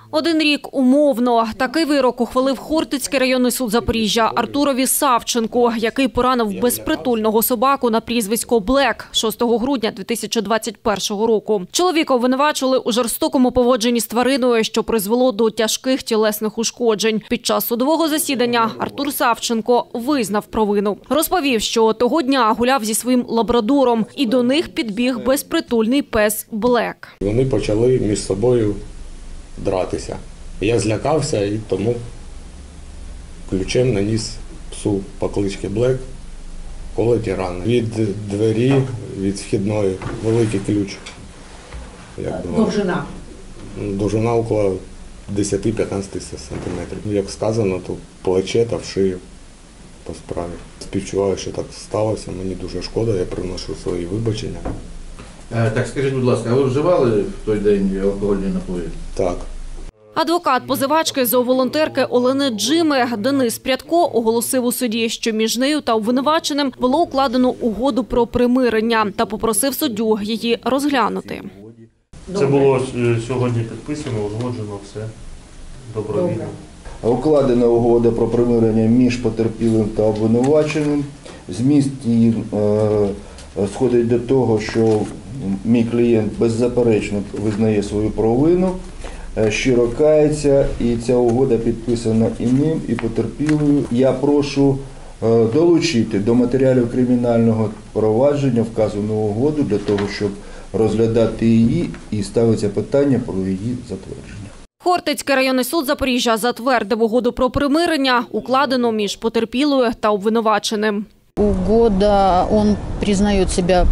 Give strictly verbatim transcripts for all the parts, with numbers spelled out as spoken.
Один рік умовно. Такий вирок ухвалив Хортицький районний суд Запоріжжя Артурові Савченку, який поранив безпритульного собаку на прізвисько Блек шостого грудня дві тисячі двадцять першого року. Чоловіка обвинувачили у жорстокому поводженні з твариною, що призвело до тяжких тілесних ушкоджень. Під час судового засідання Артур Савченко визнав провину. Розповів, що того дня гуляв зі своїм лабрадором і до них підбіг безпритульний пес Блек. Вони почали між собою дратися. Я злякався і тому ключем наніс псу по кличці Блек колоті рани. Від двері, від вхідної, великий ключ. Довжина? Довжина около десять-п'ятнадцять сантиметрів. Як сказано, то плече та в шию по справі. Співчуваю, що так сталося, мені дуже шкода, я приношу свої вибачення. Так, скажіть, будь ласка, а ви вживали в той день алкогольні напої? Так. Адвокат позивачки зооволонтерки Олени Джими Денис Прядко оголосив у суді, що між нею та обвинуваченим було укладено угоду про примирення та попросив суддю її розглянути. Це було сьогодні підписано, узгоджено, все добровільно. Укладена угода про примирення між потерпілим та обвинуваченим. Зміст її е, сходить до того, що мій клієнт беззаперечно визнає свою провину, щиро кається, і ця угода підписана і ним, і потерпілою. Я прошу долучити до матеріалів кримінального провадження вказану угоду для того, щоб розглядати її і ставиться питання про її затвердження. Хортицький районний суд Запоріжжя затвердив угоду про примирення, укладену між потерпілою та обвинуваченим. Угода, он признает себя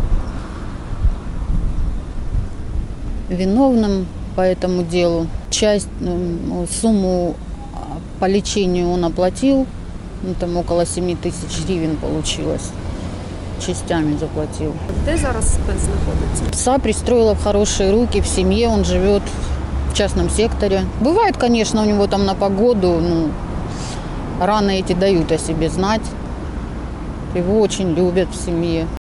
виновным по этому делу. Часть, сумму по лечению он оплатил, ну, там около семи тысяч гривен получилось. Частями заплатил. Где зараз пес находится? Пса пристроила в хорошие руки, в семье, он живет в частном секторе. Бывает, конечно, у него там на погоду, ну, раны эти дают о себе знать. Его очень любят в семье.